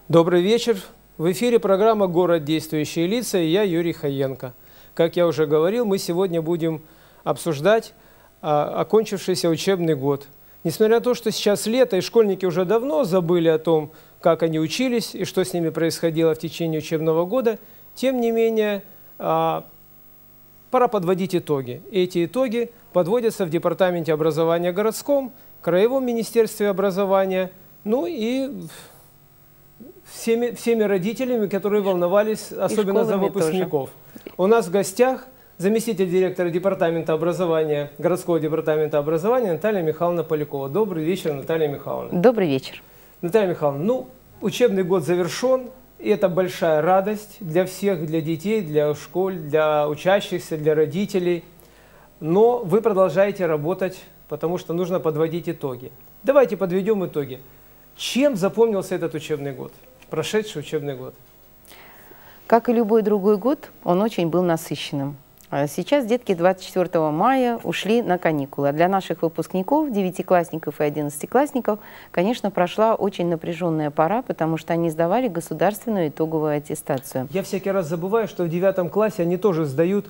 Добрый вечер. В эфире программа «Город. Действующие лица» и я, Юрий Хаенко. Как я уже говорил, мы сегодня будем обсуждать окончившийся учебный год. Несмотря на то, что сейчас лето, и школьники уже давно забыли о том, как они учились и что с ними происходило в течение учебного года, тем не менее, пора подводить итоги. И эти итоги подводятся в Департаменте образования городском, Краевом министерстве образования, ну и всеми родителями, которые волновались, особенно за выпускников. Тоже. У нас в гостях заместитель директора Департамента образования, городского департамента образования Наталья Михайловна Полякова. Добрый вечер, Наталья Михайловна. Добрый вечер. Наталья Михайловна, учебный год завершен, и это большая радость для всех, для детей, для школ, для учащихся, для родителей. Но вы продолжаете работать, потому что нужно подводить итоги. Давайте подведем итоги. Чем запомнился этот учебный год, прошедший учебный год? Как и любой другой год, он очень был насыщенным. Сейчас детки 24 мая ушли на каникулы. А для наших выпускников, девятиклассников и одиннадцатиклассников, конечно, прошла очень напряженная пора, потому что они сдавали государственную итоговую аттестацию. Я всякий раз забываю, что в 9 классе они тоже сдают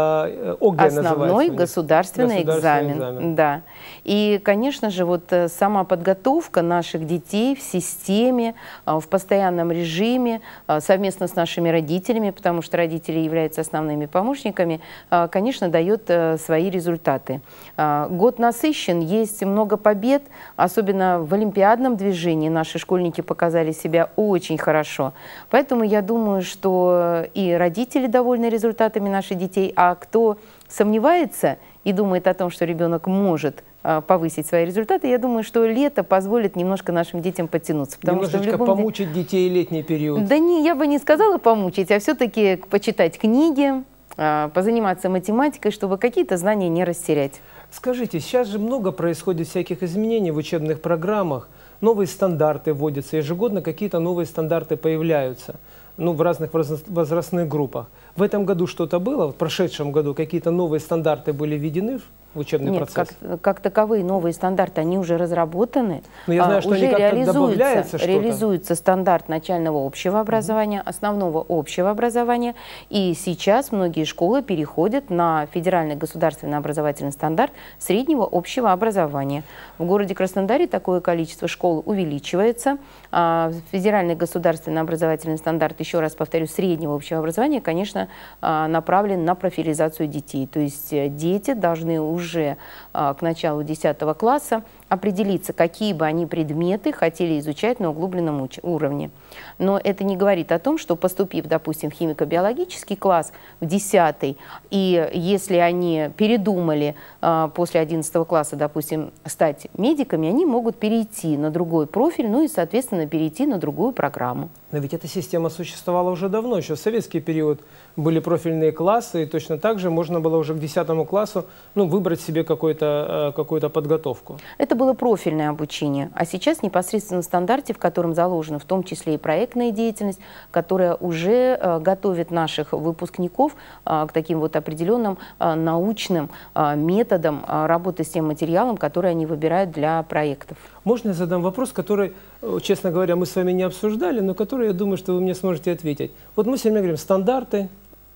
ОГЭ, основной государственный экзамен. Да. И, конечно же, вот сама подготовка наших детей в системе, в постоянном режиме, совместно с нашими родителями, потому что родители являются основными помощниками, конечно, дает свои результаты. Год насыщен, есть много побед, особенно в олимпиадном движении наши школьники показали себя очень хорошо. Поэтому я думаю, что и родители довольны результатами наших детей, а кто сомневается и думает о том, что ребенок может повысить свои результаты, я думаю, что лето позволит немножко нашим детям подтянуться. Немножечко помучить детей летний период. Да не, я бы не сказала помучить, а все-таки почитать книги, позаниматься математикой, чтобы какие-то знания не растерять. Скажите, сейчас же много происходит всяких изменений в учебных программах, новые стандарты вводятся, ежегодно какие-то новые стандарты появляются, ну, в разных возрастных группах. В этом году что-то было? В прошедшем году какие-то новые стандарты были введены в учебный процесс? Нет, как таковые новые стандарты, они уже разработаны. Но я знаю, что уже они как-то добавляются реализуется стандарт начального общего образования, основного общего образования. И сейчас многие школы переходят на федеральный государственный образовательный стандарт среднего общего образования. В городе Краснодаре такое количество школ увеличивается. Федеральный государственный образовательный стандарт, еще раз повторю, среднего общего образования, конечно, направлен на профилизацию детей. То есть дети должны уже к началу 10 класса определиться, какие бы они предметы хотели изучать на углубленном уровне. Но это не говорит о том, что, поступив, допустим, в химико-биологический класс в 10, и если они передумали после 11 класса, допустим, стать медиками, они могут перейти на другой профиль, ну и, соответственно, перейти на другую программу. Но ведь эта система существовала уже давно, еще в советский период были профильные классы, и точно так же можно было уже к 10 классу выбрать себе какую-то подготовку. Это было профильное обучение, а сейчас непосредственно в стандарте, в котором заложена в том числе и проектная деятельность, которая уже готовит наших выпускников к таким вот определенным научным методам работы с тем материалом, который они выбирают для проектов. Можно я задам вопрос, который, честно говоря, мы с вами не обсуждали, но который, я думаю, что вы мне сможете ответить. Вот мы все время говорим стандарты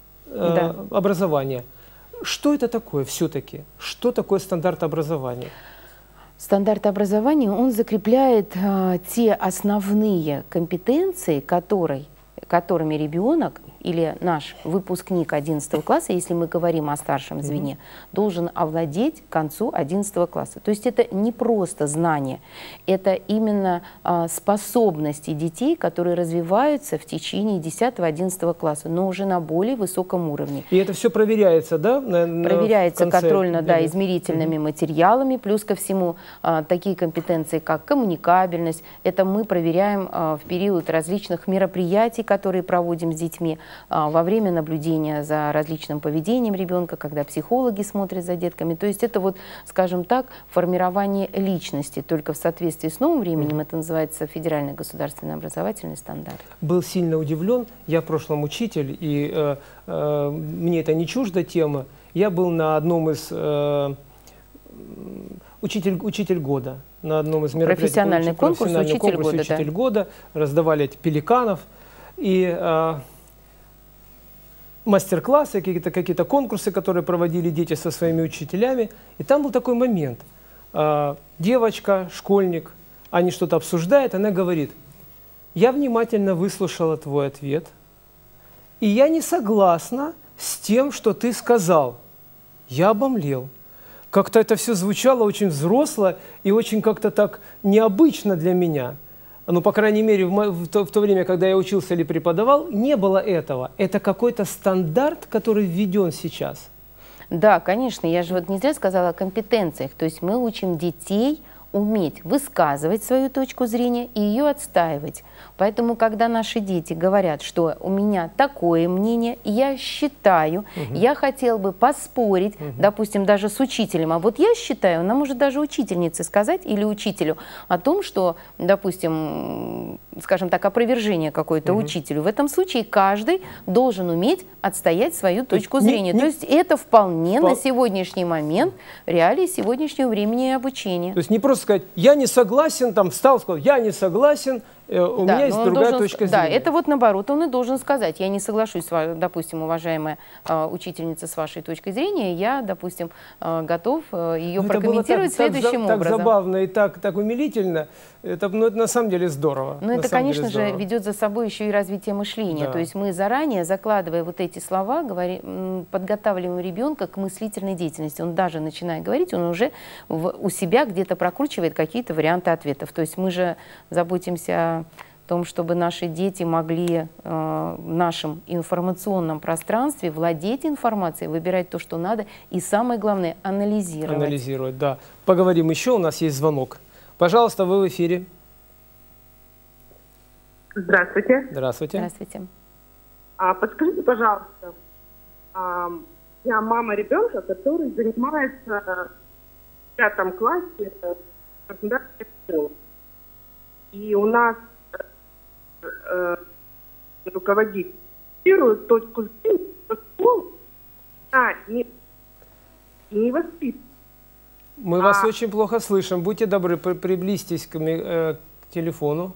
образования. Что это такое все-таки? Что такое стандарт образования? Стандарт образования, он закрепляет те основные компетенции, которыми ребенок или наш выпускник 11 класса, если мы говорим о старшем звене, должен овладеть к концу 11 класса. То есть это не просто знания, это именно способности детей, которые развиваются в течение 10-11 класса, но уже на более высоком уровне. И это все проверяется, да? Проверяется контрольно, да, измерительными материалами, плюс ко всему такие компетенции, как коммуникабельность. Это мы проверяем в период различных мероприятий, которые проводим с детьми, во время наблюдения за различным поведением ребенка, когда психологи смотрят за детками. То есть это вот, скажем так, формирование личности. Только в соответствии с новым временем это называется федеральный государственный образовательный стандарт. Был сильно удивлен. Я в прошлом учитель, и мне это не чужда тема. Я был на одном из учитель года на одном из мероприятий. Профессиональный конкурс «Учитель года». Раздавали эти пеликанов. И мастер-классы, какие-то конкурсы, которые проводили дети со своими учителями. И там был такой момент. Девочка, школьник, они что-то обсуждают, она говорит: я внимательно выслушала твой ответ, и я не согласна с тем, что ты сказал. Я обомлел. Как-то это все звучало очень взросло и очень как-то так необычно для меня. Ну, по крайней мере, в то время, когда я учился или преподавал, не было этого. Это какой-то стандарт, который введен сейчас. Да, конечно. Я же вот не зря сказала о компетенциях. То есть мы учим детей уметь высказывать свою точку зрения и ее отстаивать. Поэтому, когда наши дети говорят, что у меня такое мнение, я считаю, я хотел бы поспорить, допустим, даже с учителем, а вот я считаю, она может даже учительнице сказать или учителю о том, что, допустим, скажем так, опровержение какое-то учителю. В этом случае каждый должен уметь отстоять свою точку зрения. То есть это вполне на сегодняшний момент реалии сегодняшнего времени и обучения. То есть не просто сказать: я не согласен, там встал, сказал: я не согласен, у меня есть другая точка зрения. Да, это вот наоборот, он и должен сказать: я не соглашусь, допустим, уважаемая учительница, с вашей точкой зрения, я, допустим, готов ее прокомментировать следующим образом. Так забавно и так умилительно, это на самом деле здорово. Но это, конечно же, ведет за собой еще и развитие мышления. Да. То есть мы заранее, закладывая вот эти слова, подготавливаем ребенка к мыслительной деятельности. Он даже начиная говорить, он уже у себя где-то прокручивает какие-то варианты ответов. То есть мы же заботимся о том, чтобы наши дети могли в нашем информационном пространстве владеть информацией, выбирать то, что надо, и самое главное — анализировать. Анализировать, да. Поговорим еще, у нас есть звонок. Пожалуйста, вы в эфире. Здравствуйте. Здравствуйте. Здравствуйте. Подскажите, пожалуйста, я мама ребенка, который занимается в 5 классе государственной школы. И у нас руководитель фиксирует точку зрения, что школа не воспитывает. Мы вас очень плохо слышим. Будьте добры, приблизьтесь к телефону.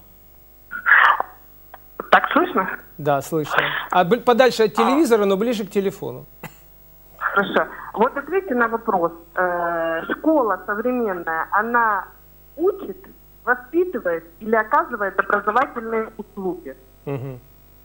Так слышно? Да, слышно. Подальше от телевизора, но ближе к телефону. Хорошо. Вот ответьте на вопрос. Школа современная, она учит, воспитывает или оказывает образовательные услуги? Угу.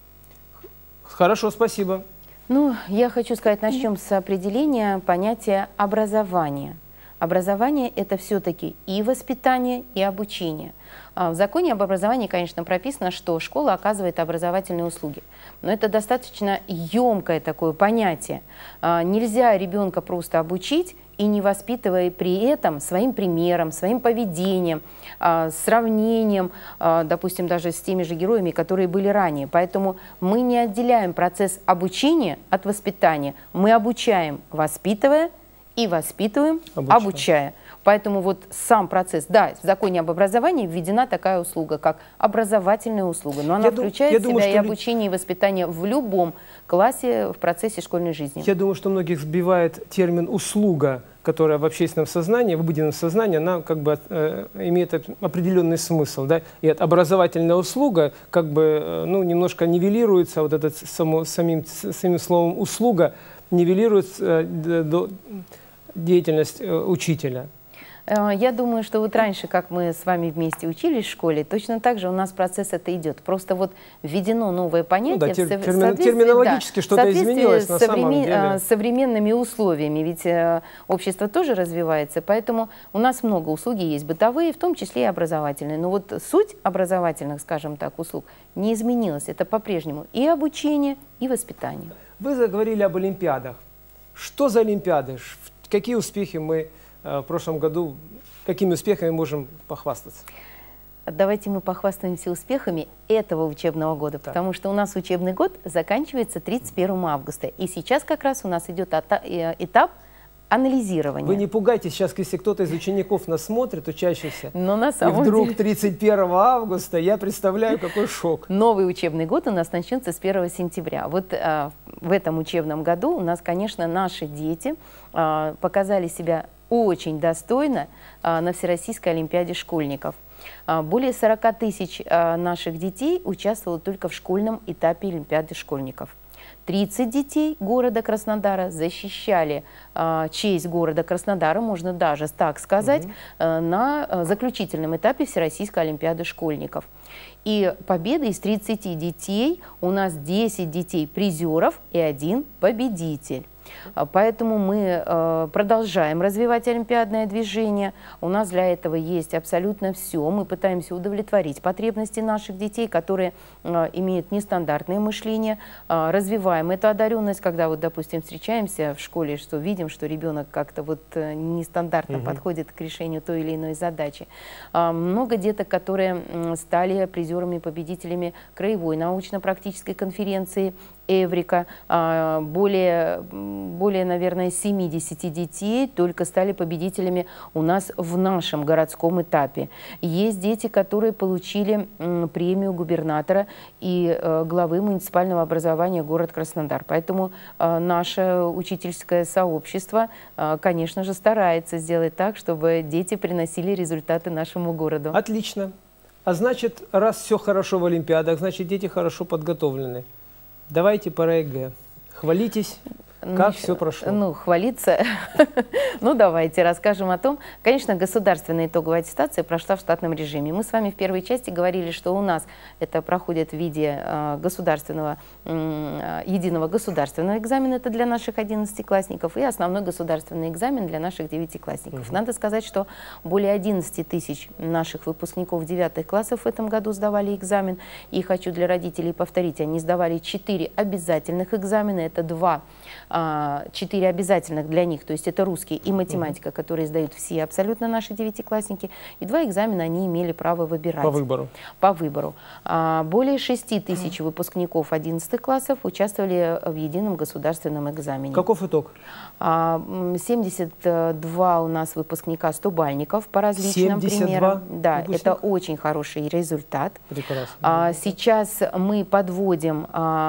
Хорошо, спасибо. Ну, я хочу сказать, начнем с определения понятия образования. Образование — это все-таки и воспитание, и обучение. В законе об образовании, конечно, прописано, что школа оказывает образовательные услуги. Но это достаточно емкое такое понятие. Нельзя ребенка просто обучить и не воспитывая при этом своим примером, своим поведением, сравнением, допустим, даже с теми же героями, которые были ранее. Поэтому мы не отделяем процесс обучения от воспитания. Мы обучаем, воспитывая, и воспитываем, обучая. Поэтому вот сам процесс, да, в законе об образовании введена такая услуга, как образовательная услуга, но она включает в себя и обучение, и воспитание в любом классе в процессе школьной жизни. Я думаю, что многих сбивает термин «услуга», которая в общественном сознании, в обыденном сознании, она как бы имеет определенный смысл, да, и образовательная услуга как бы, ну, немножко нивелируется, вот этот самим словом «услуга» нивелирует деятельность учителя. Я думаю, что вот раньше, как мы с вами вместе учились в школе, точно так же у нас процесс это идет. Просто вот введено новое понятие. Ну, да, терминологически что-то изменилось на самом деле. С современными условиями, ведь общество тоже развивается, поэтому у нас много услуги есть бытовые, в том числе и образовательные. Но вот суть образовательных, скажем так, услуг не изменилась. Это по-прежнему и обучение, и воспитание. Вы заговорили об олимпиадах. Что за олимпиады? Какие успехи мы в прошлом году, какими успехами можем похвастаться? Давайте мы похвастаемся успехами этого учебного года, потому что у нас учебный год заканчивается 31 августа. И сейчас как раз у нас идет этап анализирования. Вы не пугайтесь сейчас, если кто-то из учеников нас смотрит, учащихся, но на самом и вдруг деле... 31 августа, я представляю, какой шок. Новый учебный год у нас начнется с 1 сентября. Вот в этом учебном году у нас, конечно, наши дети показали себя очень достойно на Всероссийской олимпиаде школьников. Более 40 тысяч наших детей участвовало только в школьном этапе олимпиады школьников. 30 детей города Краснодара защищали честь города Краснодара, можно даже так сказать, на заключительном этапе Всероссийской олимпиады школьников. И победы из 30 детей у нас 10 детей призеров и 1 победитель. Поэтому мы продолжаем развивать олимпиадное движение. У нас для этого есть абсолютно все. Мы пытаемся удовлетворить потребности наших детей, которые имеют нестандартное мышление. Развиваем эту одаренность, когда, вот, допустим, встречаемся в школе, что видим, что ребенок как-то вот нестандартно подходит к решению той или иной задачи. Много деток, которые стали призерами, победителями краевой научно-практической конференции «Эврика». Более, наверное, 70 детей только стали победителями у нас в нашем городском этапе. Есть дети, которые получили премию губернатора и главы муниципального образования город Краснодар. Поэтому наше учительское сообщество, конечно же, старается сделать так, чтобы дети приносили результаты нашему городу. Отлично. А значит, раз все хорошо в олимпиадах, значит, дети хорошо подготовлены. Давайте по ЕГЭ. Хвалитесь. Как все прошло? Ну, хвалиться. Ну, давайте расскажем о том. Конечно, государственная итоговая аттестация прошла в штатном режиме. Мы с вами в первой части говорили, что у нас это проходит в виде государственного, единого государственного экзамена, это для наших 11-классников, и основной государственный экзамен для наших 9-классников. Надо сказать, что более 11 тысяч наших выпускников 9 классов в этом году сдавали экзамен. И хочу для родителей повторить, они сдавали 4 обязательных экзамена, это 4 обязательных для них, то есть это русский и математика, которые сдают все абсолютно наши 9-классники, и 2 экзамена они имели право выбирать. По выбору. По выбору. Более 6 тысяч выпускников 11 классов участвовали в едином государственном экзамене. Каков итог? 72 у нас выпускника 100-бальников по различным примерам. Да, это очень хороший результат. Прекрасно. Сейчас мы подводим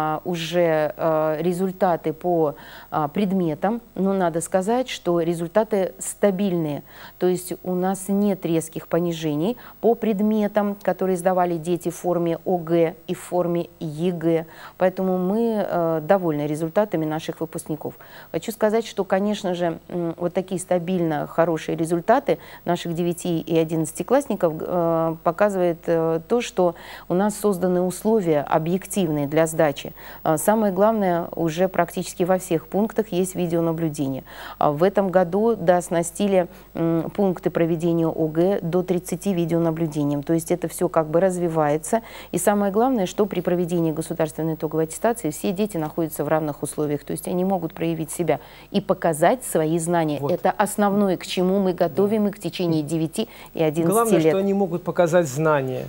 уже результаты по предметам, но надо сказать, что результаты стабильные. То есть у нас нет резких понижений по предметам, которые сдавали дети в форме ОГЭ и в форме ЕГЭ. Поэтому мы довольны результатами наших выпускников. Хочу сказать, что, конечно же, вот такие стабильно хорошие результаты наших 9 и 11-классников показывает то, что у нас созданы условия объективные для сдачи. Самое главное, уже практически во всех пунктах есть видеонаблюдение. В этом году дооснастили пункты проведения ОГЭ до 30 видеонаблюдением. То есть это все как бы развивается. И самое главное, что при проведении государственной итоговой аттестации все дети находятся в равных условиях. То есть они могут проявить себя и показать свои знания. Вот. Это основное, к чему мы готовим их в течение 9 и 11 лет. Главное, что они могут показать знания,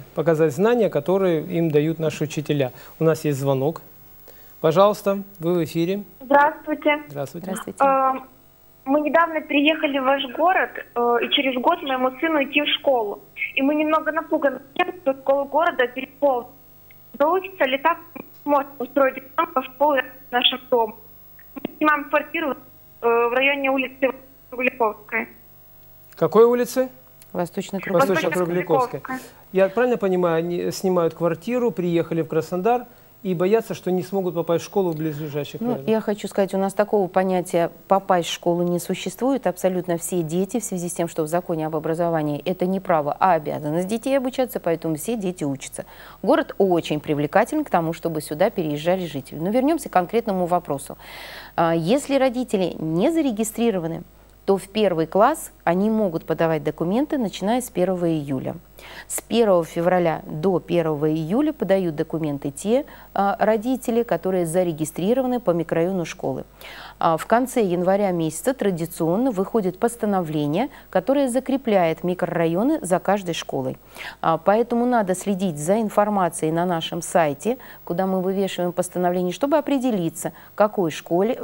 которые им дают наши учителя. У нас есть звонок. Пожалуйста, вы в эфире. Здравствуйте. Здравствуйте. Здравствуйте. Мы недавно переехали в ваш город, и через год моему сыну идти в школу. И мы немного напуганы тем, что школа города переполнена. Получится ли так, можно устроить ребенка в школу в нашем доме? Мы снимаем квартиру в районе улицы Кругляковской. Какой улицы? Восточно-Кругляковской. Я правильно понимаю, они снимают квартиру, приехали в Краснодар и боятся, что не смогут попасть в школу в близлежащих районах? Я хочу сказать, у нас такого понятия «попасть в школу» не существует. Абсолютно все дети, в связи с тем, что в законе об образовании это не право, а обязанность детей обучаться, поэтому все дети учатся. Город очень привлекателен к тому, чтобы сюда переезжали жители. Но вернемся к конкретному вопросу. Если родители не зарегистрированы, то в 1 класс они могут подавать документы, начиная с 1 июля. С 1 февраля до 1 июля подают документы те родители, которые зарегистрированы по микрорайону школы. В конце января месяца традиционно выходит постановление, которое закрепляет микрорайоны за каждой школой. Поэтому надо следить за информацией на нашем сайте, куда мы вывешиваем постановление, чтобы определиться, к какой школе,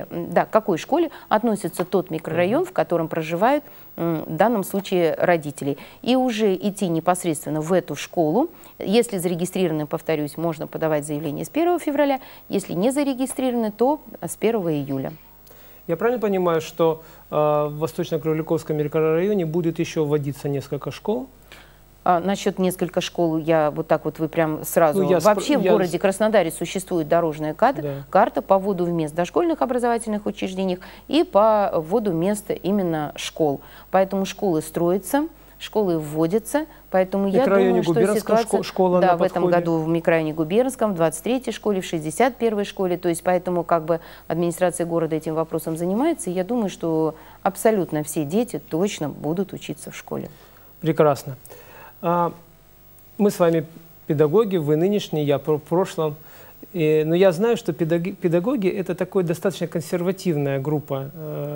к какой школе относится тот микрорайон, в котором проживают в данном случае родители. И уже идти непосредственно в эту школу. Если зарегистрированы, повторюсь, можно подавать заявление с 1 февраля. Если не зарегистрированы, то с 1 июля. Я правильно понимаю, что в Восточно-Кроликовском микрорайоне будет еще вводиться несколько школ? Насчет несколько школ, я вот так вот вы прям сразу... Ну, Вообще в городе Краснодаре существует дорожная карта по вводу в мест дошкольных образовательных учреждений и по вводу мест именно школ. Поэтому школы строятся, школы вводятся, поэтому я думаю, что ситуация... школа да, в этом году в микрорайоне Губернском, в 23-й школе, в 61-й школе, то есть поэтому как бы администрация города этим вопросом занимается, и я думаю, что абсолютно все дети точно будут учиться в школе. Прекрасно. Мы с вами педагоги, вы нынешние, я в прошлом. Но я знаю, что педагоги – это такая достаточно консервативная группа.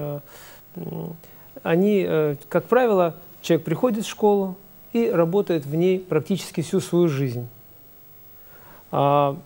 Они, как правило, человек приходит в школу и работает в ней практически всю свою жизнь. Как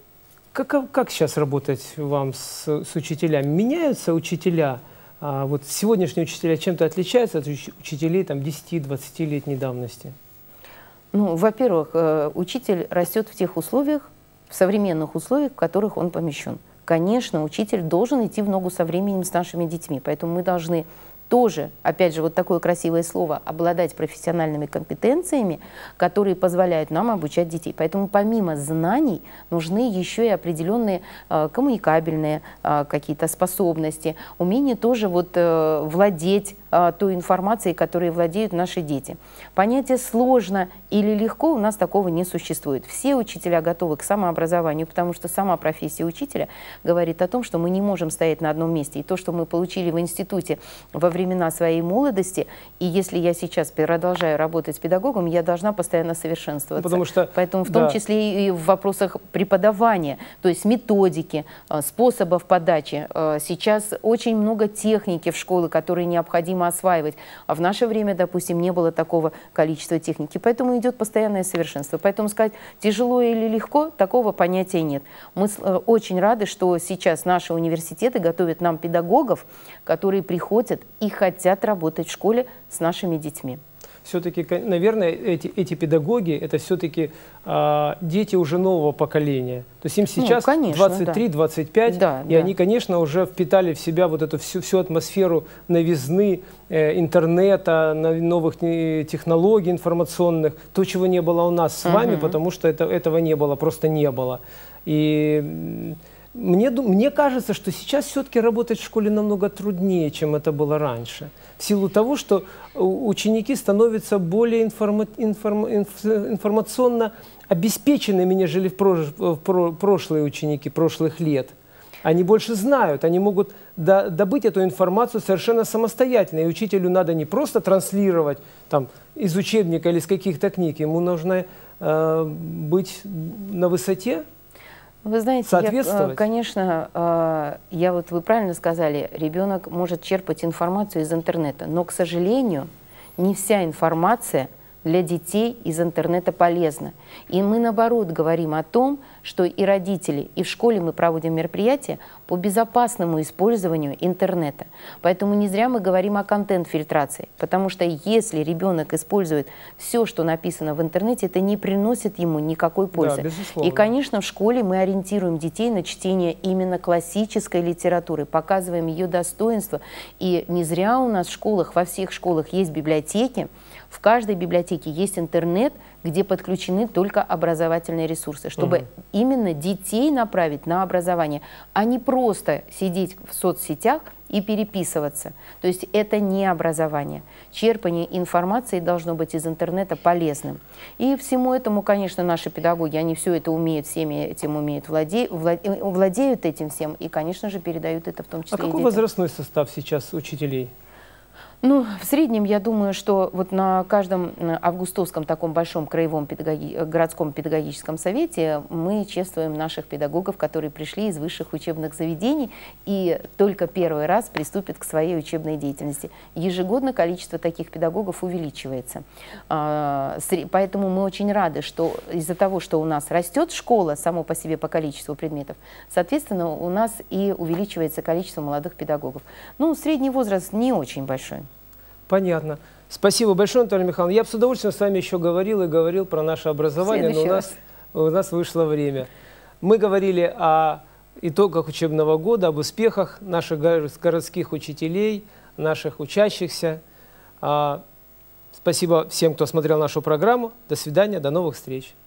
сейчас работать вам с учителями? Меняются учителя? Вот сегодняшние учителя чем-то отличаются от учителей 10-20-летней давности? Ну, во-первых, учитель растет в тех условиях, в современных условиях, в которых он помещен. Конечно, учитель должен идти в ногу со временем с нашими детьми, поэтому мы должны тоже, опять же, вот такое красивое слово, обладать профессиональными компетенциями, которые позволяют нам обучать детей. Поэтому помимо знаний нужны еще и определенные коммуникабельные какие-то способности, умение тоже вот владеть той информацией, которой владеют наши дети. Понятие «сложно» или «легко» у нас такого не существует. Все учителя готовы к самообразованию, потому что сама профессия учителя говорит о том, что мы не можем стоять на одном месте. И то, что мы получили в институте во времена своей молодости, и если я сейчас продолжаю работать педагогом, я должна постоянно совершенствоваться. Потому что, поэтому в том числе и в вопросах преподавания, то есть методики, способов подачи. Сейчас очень много техники в школе, которые необходимо осваивать. А в наше время, допустим, не было такого количества техники. Поэтому идет постоянное совершенство. Поэтому сказать, тяжело или легко, такого понятия нет. Мы очень рады, что сейчас наши университеты готовят нам педагогов, которые приходят и хотят работать в школе с нашими детьми. Все-таки, наверное, эти педагоги, это все-таки дети уже нового поколения. То есть им сейчас 23-25, да, и они, конечно, уже впитали в себя вот эту всю атмосферу новизны, интернета, новых технологий информационных, то, чего не было у нас с вами, потому что этого не было, просто не было. И мне кажется, что сейчас все-таки работать в школе намного труднее, чем это было раньше. В силу того, что ученики становятся более информационно обеспеченными, нежели прошлые ученики прошлых лет. Они больше знают, они могут добыть эту информацию совершенно самостоятельно. И учителю надо не просто транслировать там, из учебника или из каких-то книг, ему нужно быть на высоте. Вы знаете, конечно, вы правильно сказали, ребенок может черпать информацию из интернета, но, к сожалению, не вся информация для детей из интернета полезна. И мы, наоборот, говорим о том, что и родители, и в школе мы проводим мероприятия по безопасному использованию интернета. Поэтому не зря мы говорим о контент-фильтрации, потому что если ребенок использует все, что написано в интернете, это не приносит ему никакой пользы. Да, безусловно. И, конечно, в школе мы ориентируем детей на чтение именно классической литературы, показываем ее достоинства. И не зря у нас в школах, во всех школах есть библиотеки, в каждой библиотеке есть интернет, где подключены только образовательные ресурсы, чтобы именно детей направить на образование, а не просто сидеть в соцсетях и переписываться. То есть это не образование. Черпание информации должно быть из интернета полезным. И всему этому, конечно, наши педагоги, они все это умеют, всеми этим умеют, владеют этим всем и, конечно же, передают это в том числе и детям. А какой возрастной состав сейчас учителей? Ну, в среднем, я думаю, что вот на каждом августовском таком большом краевом городском педагогическом совете мы чествуем наших педагогов, которые пришли из высших учебных заведений и только первый раз приступят к своей учебной деятельности. Ежегодно количество таких педагогов увеличивается. Поэтому мы очень рады, что из-за того, что у нас растет школа само по себе по количеству предметов, соответственно, у нас и увеличивается количество молодых педагогов. Ну, средний возраст не очень большой. Понятно. Спасибо большое, Наталья Михайловна. Я бы с удовольствием с вами еще говорил про наше образование, но у нас вышло время. Мы говорили о итогах учебного года, об успехах наших городских учителей, наших учащихся. Спасибо всем, кто смотрел нашу программу. До свидания, до новых встреч.